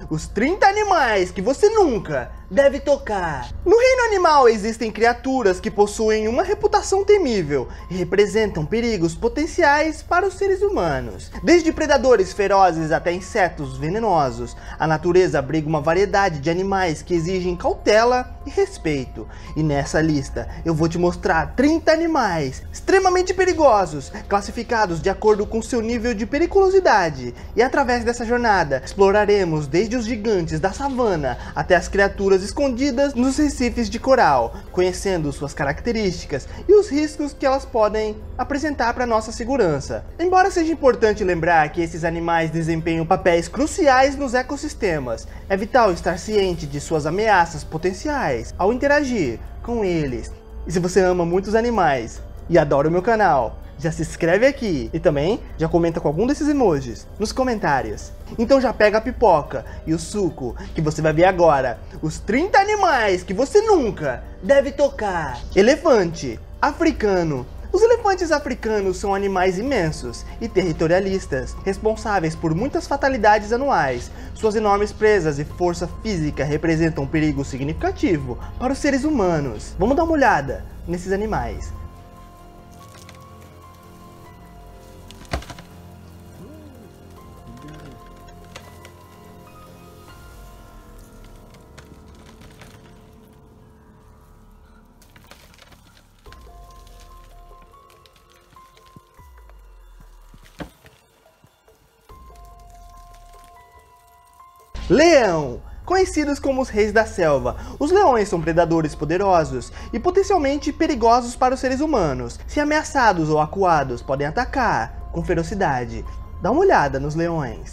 os 30 animais que você nunca deve tocar. No reino animal existem criaturas que possuem uma reputação temível e representam perigos potenciais para os seres humanos. Desde predadores ferozes até insetos venenosos, a natureza abriga uma variedade de animais que exigem cautela e respeito. E nessa lista eu vou te mostrar 30 animais extremamente perigosos, classificados de acordo com seu nível de periculosidade. E através dessa jornada, exploraremos desde os gigantes da savana até as criaturas escondidas nos recifes de coral, conhecendo suas características e os riscos que elas podem apresentar para nossa segurança. Embora seja importante lembrar que esses animais desempenham papéis cruciais nos ecossistemas, é vital estar ciente de suas ameaças potenciais ao interagir com eles. E se você ama muitos animais e adora o meu canal, já se inscreve aqui e também já comenta com algum desses emojis nos comentários. Então já pega a pipoca e o suco que você vai ver agora. Os 30 animais que você nunca deve tocar. Elefante africano. Os elefantes africanos são animais imensos e territorialistas, responsáveis por muitas fatalidades anuais. Suas enormes presas e força física representam um perigo significativo para os seres humanos. Vamos dar uma olhada nesses animais. Leão. Conhecidos como os reis da selva, os leões são predadores poderosos e potencialmente perigosos para os seres humanos. Se ameaçados ou acuados, podem atacar com ferocidade. Dá uma olhada nos leões.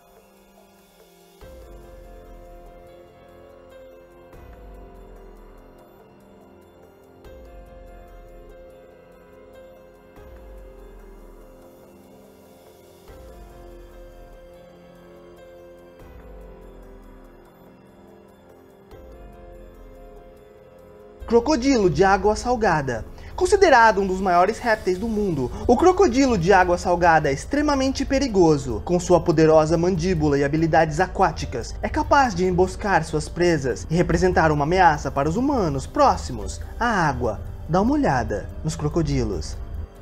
Crocodilo de água salgada. Considerado um dos maiores répteis do mundo, o crocodilo de água salgada é extremamente perigoso. Com sua poderosa mandíbula e habilidades aquáticas, é capaz de emboscar suas presas e representar uma ameaça para os humanos próximos à água. Dá uma olhada nos crocodilos.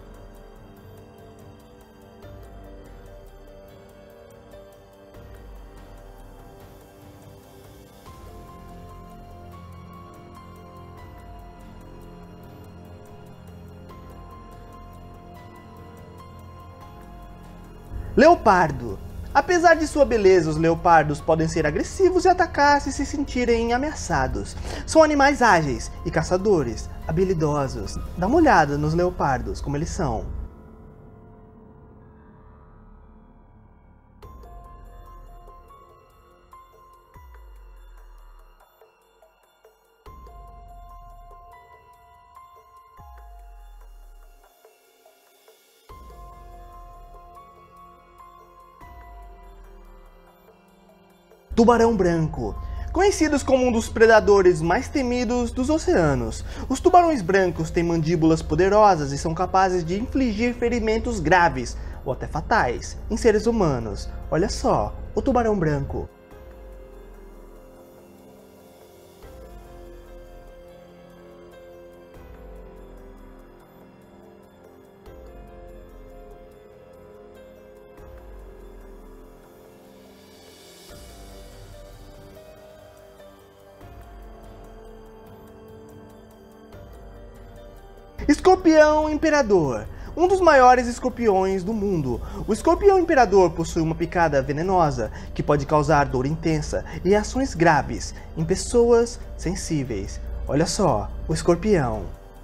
Leopardo. Apesar de sua beleza, os leopardos podem ser agressivos e atacar se sentirem ameaçados. São animais ágeis e caçadores, habilidosos. Dá uma olhada nos leopardos, como eles são. Tubarão branco. Conhecidos como um dos predadores mais temidos dos oceanos, os tubarões brancos têm mandíbulas poderosas e são capazes de infligir ferimentos graves ou até fatais em seres humanos. Olha só, o tubarão branco. Escorpião imperador. Um dos maiores escorpiões do mundo. O escorpião imperador possui uma picada venenosa que pode causar dor intensa e reações graves em pessoas sensíveis. Olha só, o escorpião.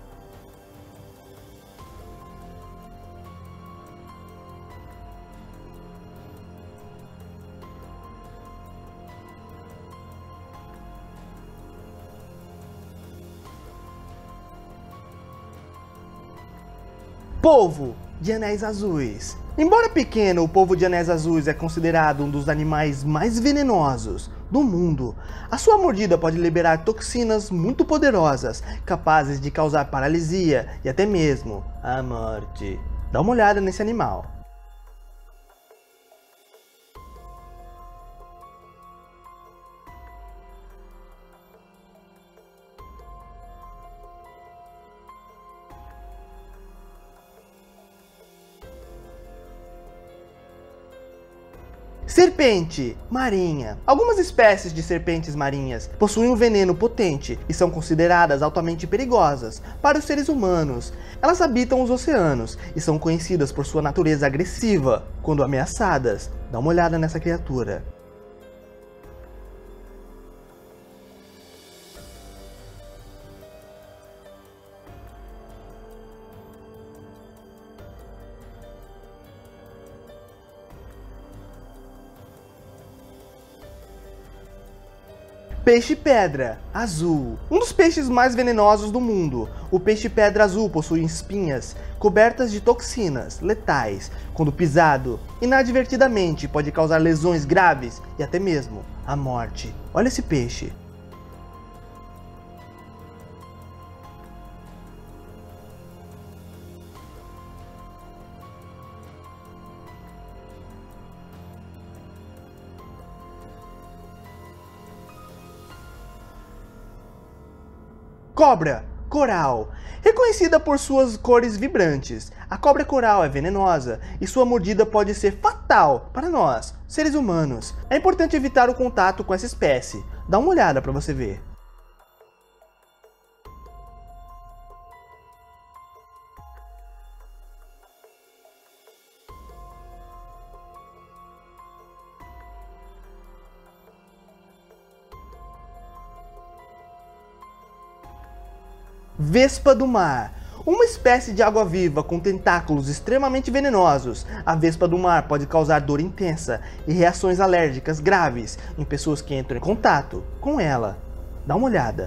Polvo de anéis azuis. Embora pequeno, o polvo de anéis azuis é considerado um dos animais mais venenosos do mundo. A sua mordida pode liberar toxinas muito poderosas, capazes de causar paralisia e até mesmo a morte. Dá uma olhada nesse animal. Serpente marinha. Algumas espécies de serpentes marinhas possuem um veneno potente e são consideradas altamente perigosas para os seres humanos. Elas habitam os oceanos e são conhecidas por sua natureza agressiva quando ameaçadas. Dá uma olhada nessa criatura. Peixe-pedra azul. Um dos peixes mais venenosos do mundo. O peixe-pedra azul possui espinhas cobertas de toxinas letais. Quando pisado, inadvertidamente pode causar lesões graves e até mesmo a morte. Olha esse peixe. Cobra coral. Reconhecida por suas cores vibrantes, a cobra coral é venenosa e sua mordida pode ser fatal para nós, seres humanos. É importante evitar o contato com essa espécie. Dá uma olhada para você ver. Vespa do mar. Uma espécie de água-viva com tentáculos extremamente venenosos. A vespa do mar pode causar dor intensa e reações alérgicas graves em pessoas que entram em contato com ela. Dá uma olhada.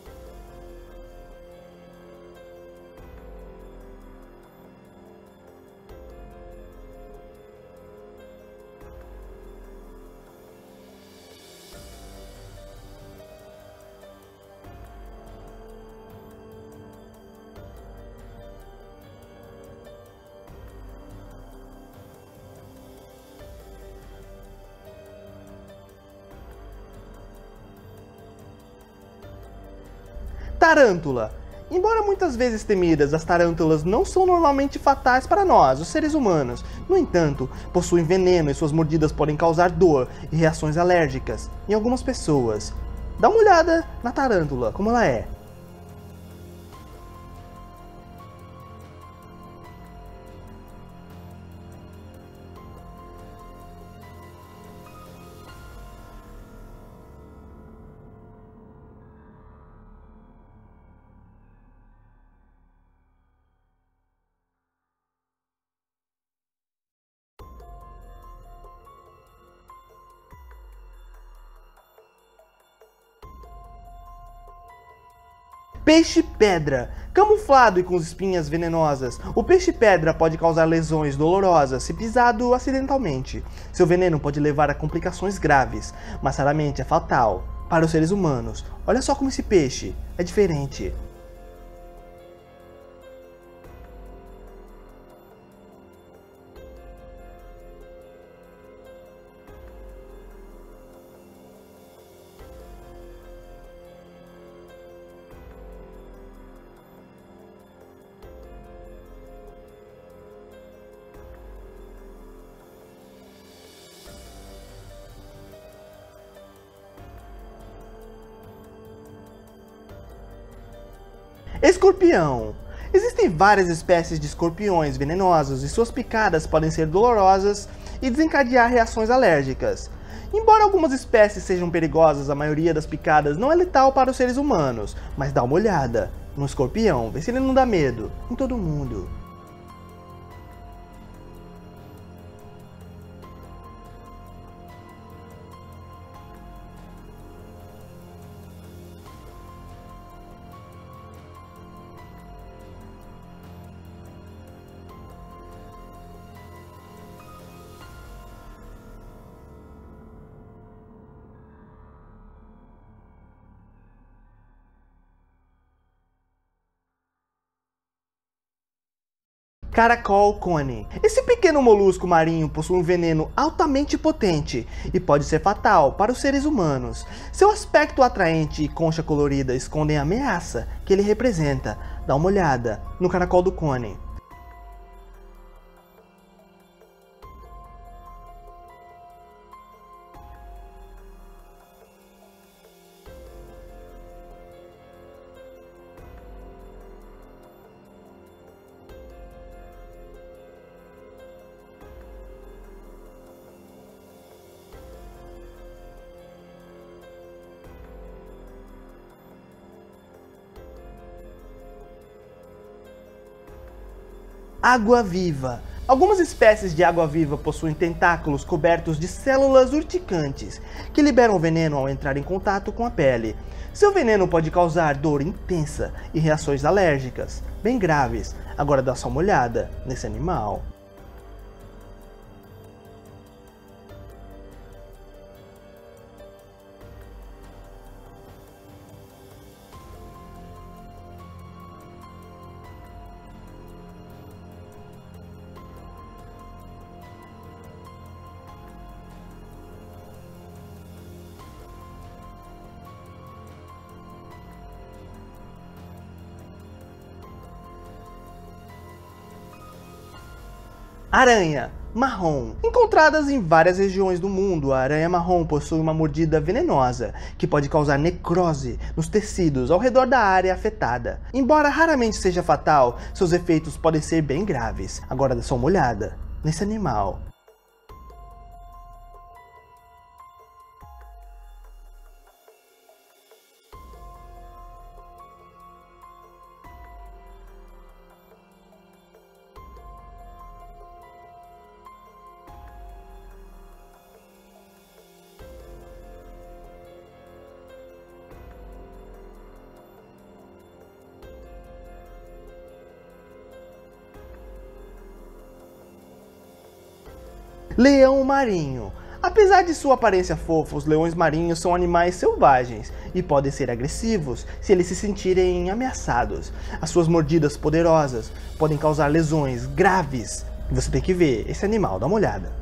Tarântula. Embora muitas vezes temidas, as tarântulas não são normalmente fatais para nós, os seres humanos. No entanto, possuem veneno e suas mordidas podem causar dor e reações alérgicas em algumas pessoas. Dá uma olhada na tarântula, como ela é. Peixe-pedra. Camuflado e com espinhas venenosas, o peixe-pedra pode causar lesões dolorosas se pisado acidentalmente. Seu veneno pode levar a complicações graves, mas raramente é fatal para os seres humanos. Olha só como esse peixe é diferente. Escorpião. Existem várias espécies de escorpiões venenosos e suas picadas podem ser dolorosas e desencadear reações alérgicas. Embora algumas espécies sejam perigosas, a maioria das picadas não é letal para os seres humanos, mas dá uma olhada no escorpião, vê se ele não dá medo em todo mundo. Caracol cone. Esse pequeno molusco marinho possui um veneno altamente potente e pode ser fatal para os seres humanos. Seu aspecto atraente e concha colorida escondem a ameaça que ele representa. Dá uma olhada no caracol do cone. Água-viva. Algumas espécies de água-viva possuem tentáculos cobertos de células urticantes, que liberam veneno ao entrar em contato com a pele. Seu veneno pode causar dor intensa e reações alérgicas, bem graves. Agora dá só uma olhada nesse animal. Aranha marrom. Encontradas em várias regiões do mundo, a aranha marrom possui uma mordida venenosa, que pode causar necrose nos tecidos ao redor da área afetada. Embora raramente seja fatal, seus efeitos podem ser bem graves. Agora dá só uma olhada nesse animal. Leão marinho. Apesar de sua aparência fofa, os leões marinhos são animais selvagens e podem ser agressivos se eles se sentirem ameaçados. As suas mordidas poderosas podem causar lesões graves. Você tem que ver esse animal, dá uma olhada.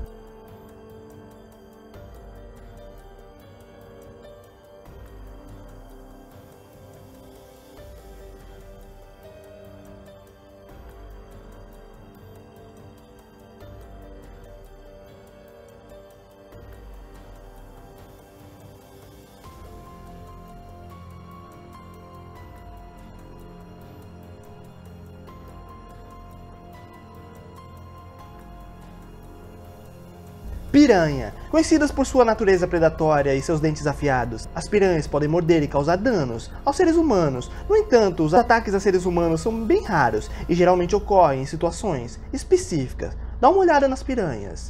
Piranha. Conhecidas por sua natureza predatória e seus dentes afiados, as piranhas podem morder e causar danos aos seres humanos. No entanto, os ataques a seres humanos são bem raros e geralmente ocorrem em situações específicas. Dá uma olhada nas piranhas.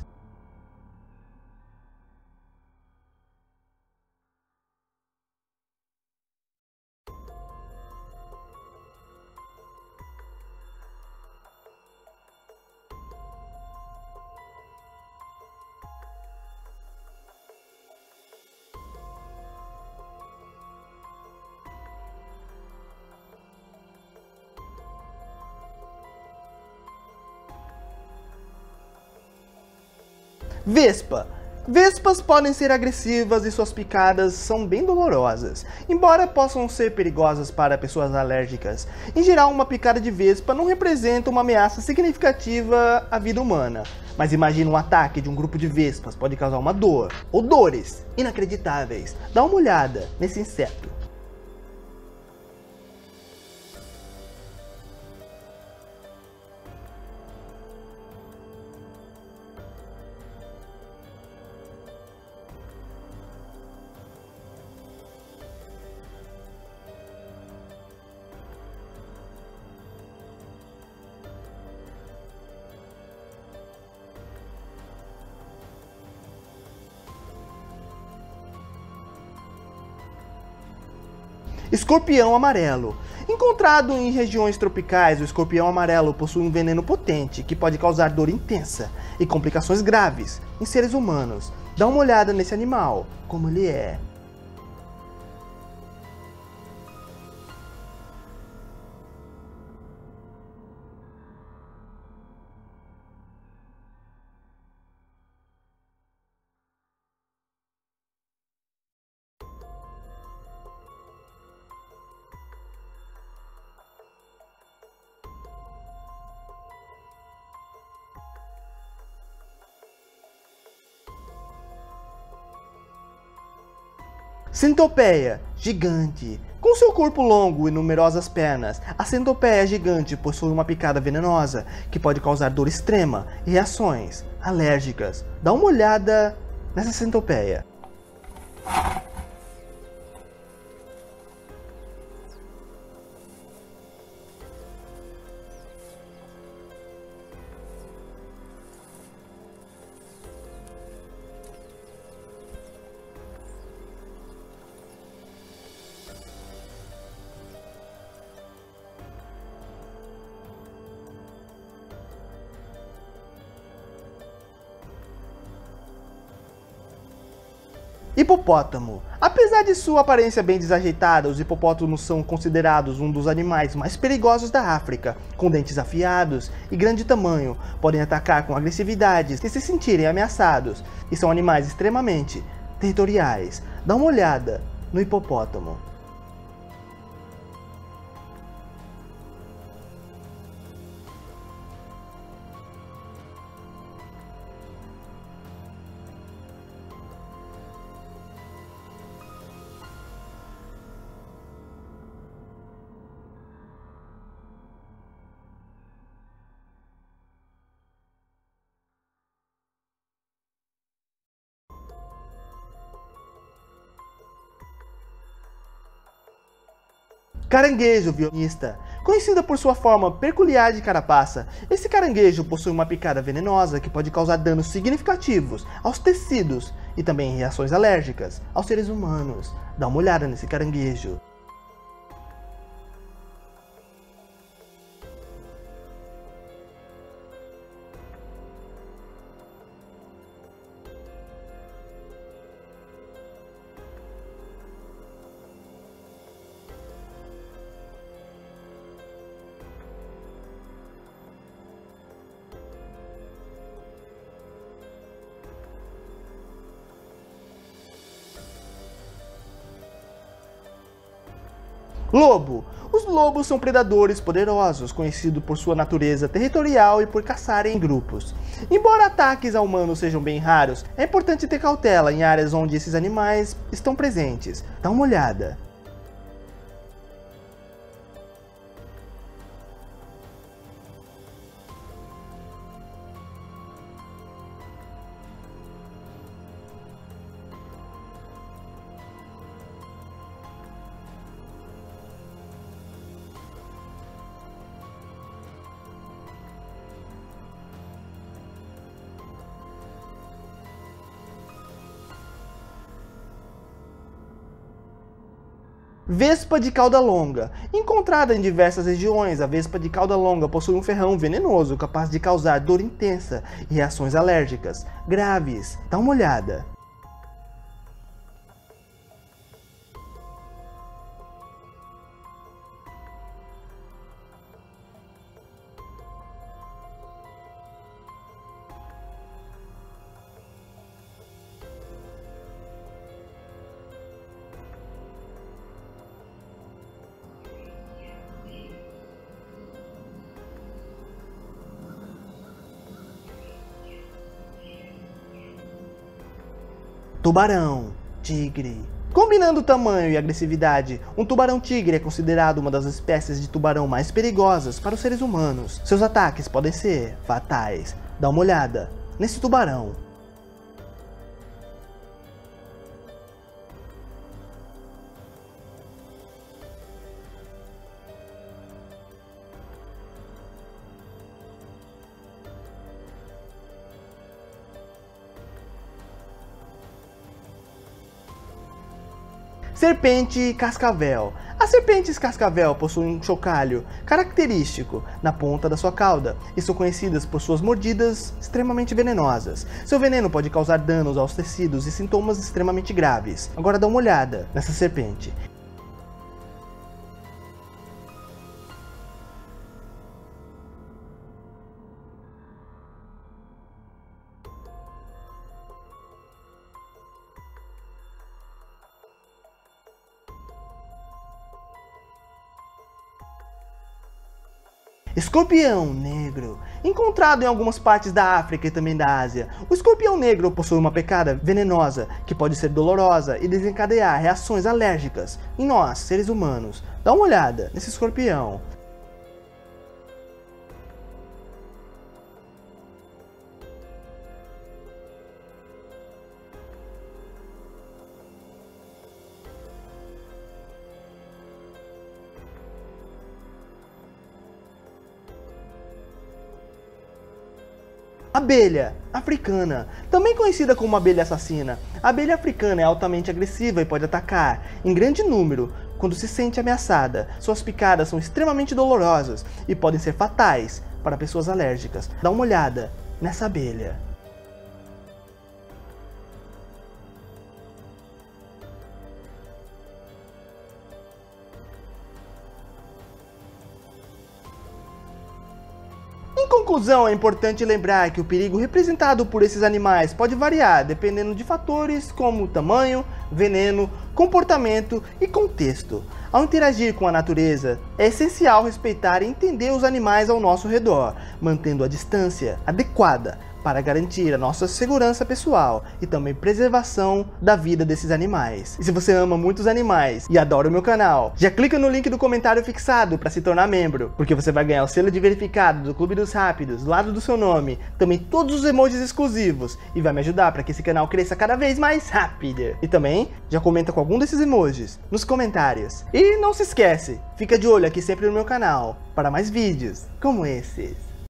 Vespa. Vespas podem ser agressivas e suas picadas são bem dolorosas, embora possam ser perigosas para pessoas alérgicas. Em geral, uma picada de vespa não representa uma ameaça significativa à vida humana. Mas imagine um ataque de um grupo de vespas pode causar uma dor, ou dores inacreditáveis. Dá uma olhada nesse inseto. Escorpião amarelo. Encontrado em regiões tropicais, o escorpião amarelo possui um veneno potente que pode causar dor intensa e complicações graves em seres humanos. Dá uma olhada nesse animal, como ele é. Centopeia gigante. Com seu corpo longo e numerosas pernas, a centopeia gigante possui uma picada venenosa que pode causar dor extrema e reações alérgicas. Dá uma olhada nessa centopeia. Hipopótamo. Apesar de sua aparência bem desajeitada, os hipopótamos são considerados um dos animais mais perigosos da África, com dentes afiados e grande tamanho, podem atacar com agressividade se sentirem ameaçados, e são animais extremamente territoriais. Dá uma olhada no hipopótamo. Caranguejo violonista. Conhecida por sua forma peculiar de carapaça, esse caranguejo possui uma picada venenosa que pode causar danos significativos aos tecidos e também reações alérgicas aos seres humanos. Dá uma olhada nesse caranguejo. Lobo. Os lobos são predadores poderosos, conhecidos por sua natureza territorial e por caçarem em grupos. Embora ataques a humanos sejam bem raros, é importante ter cautela em áreas onde esses animais estão presentes. Dá uma olhada. Vespa de cauda longa. Encontrada em diversas regiões, a vespa de cauda longa possui um ferrão venenoso capaz de causar dor intensa e reações alérgicas graves. Dá uma olhada. Tubarão, tigre. Combinando o tamanho e agressividade, um tubarão-tigre é considerado uma das espécies de tubarão mais perigosas para os seres humanos. Seus ataques podem ser fatais. Dá uma olhada nesse tubarão. Serpente cascavel. As serpentes cascavel possuem um chocalho característico na ponta da sua cauda e são conhecidas por suas mordidas extremamente venenosas. Seu veneno pode causar danos aos tecidos e sintomas extremamente graves. Agora dá uma olhada nessa serpente. Escorpião negro. Encontrado em algumas partes da África e também da Ásia, o escorpião negro possui uma picada venenosa que pode ser dolorosa e desencadear reações alérgicas em nós, seres humanos. Dá uma olhada nesse escorpião. Abelha africana, também conhecida como abelha assassina. A abelha africana é altamente agressiva e pode atacar em grande número quando se sente ameaçada. Suas picadas são extremamente dolorosas e podem ser fatais para pessoas alérgicas. Dá uma olhada nessa abelha. Em conclusão, é importante lembrar que o perigo representado por esses animais pode variar dependendo de fatores como tamanho, veneno, comportamento e contexto. Ao interagir com a natureza, é essencial respeitar e entender os animais ao nosso redor, mantendo a distância adequada para garantir a nossa segurança pessoal e também preservação da vida desses animais. E se você ama muitos animais e adora o meu canal, já clica no link do comentário fixado para se tornar membro, porque você vai ganhar o selo de verificado do Clube dos Rápidos do lado do seu nome, também todos os emojis exclusivos, e vai me ajudar para que esse canal cresça cada vez mais rápido. E também já comenta com algum desses emojis nos comentários. E não se esquece, fica de olho aqui sempre no meu canal para mais vídeos como esses.